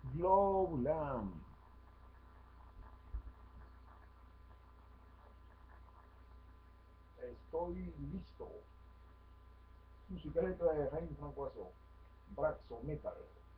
Glowlamp. Estoy listo. Música, letra de Jaime Franco Bazo. Braxo Metal.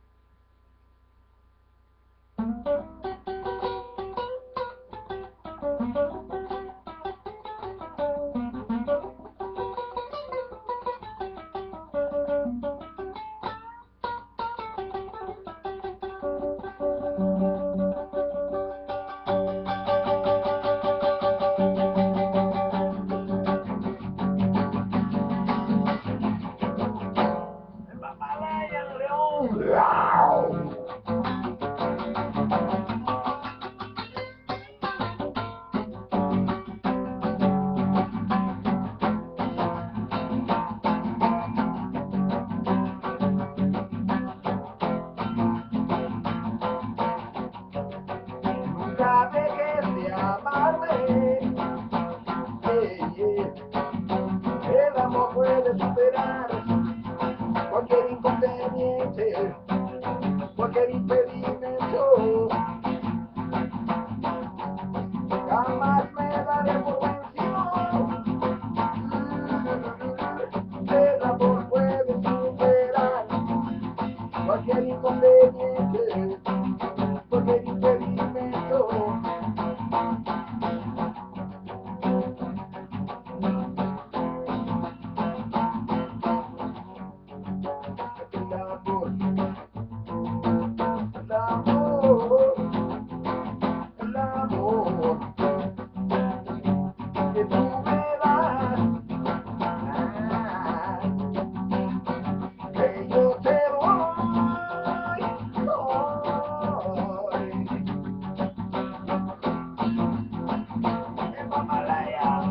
Nunca dejes de amarme, el amor puede superar cualquier inconveniente, cualquier impedimento. Jamás me daré por vencido, el amor puede superar cualquier inconveniente, cualquier impedimento. El amor, el amor, el amor que tú me das, que yo te doy, en Mamalaya,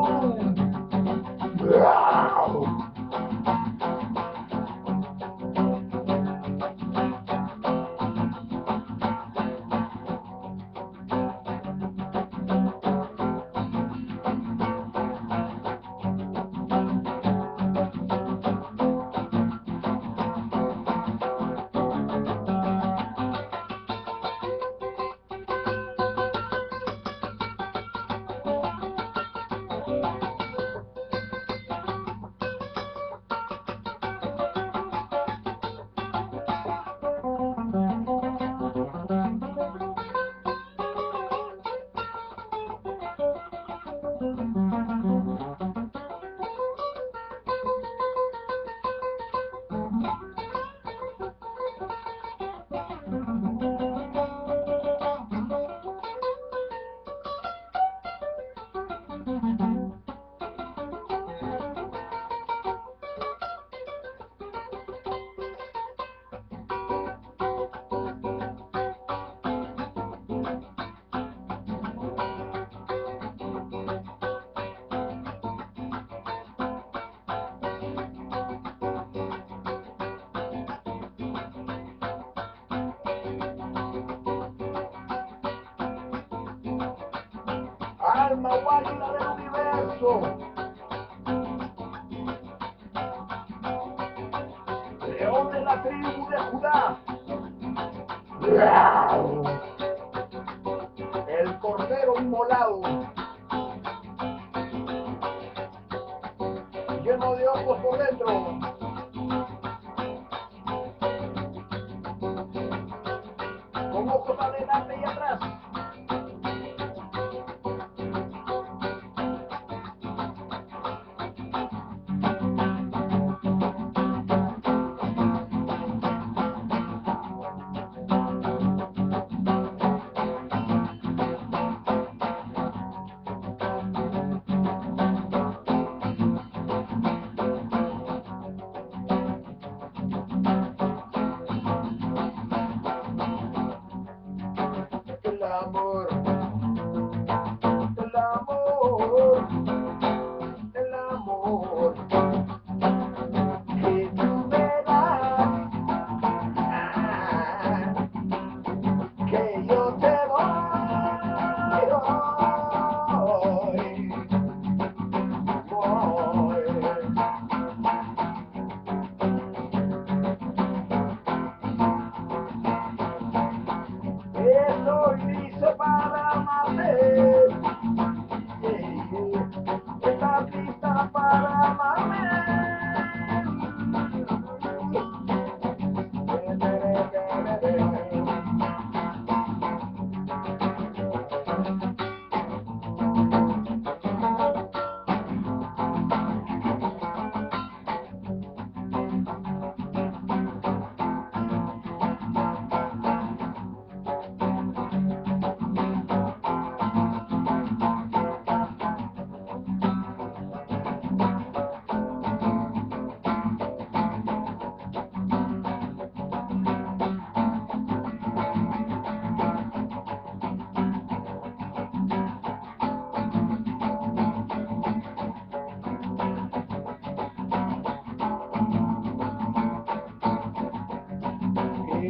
alma guarida del universo, león de la tribu de Judá, el cordero inmolado, lleno de ojos por dentro, con ojos adelante y atrás. El amor, el amor, el amor que tú me das, que yo te doy.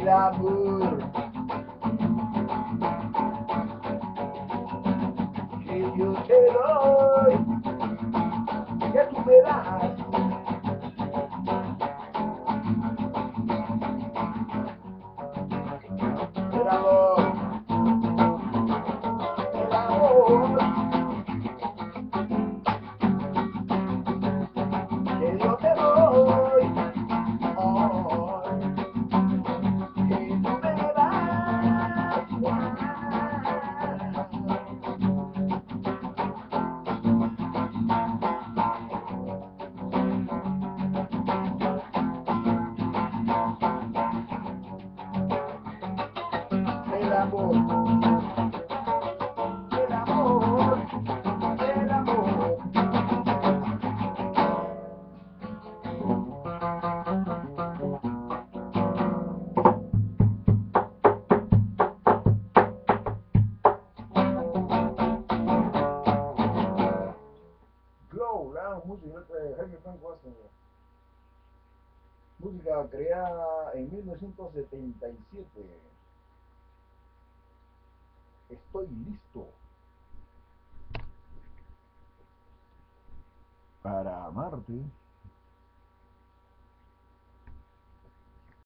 el amor que yo te doy, que tú me das. El amor que yo te doy, oh, que tú me das. El amor, el amor, el amor. Glowlamp, música, letra de Jaime Franco Bazo. Música creada en 1977. Estoy listo para amarte.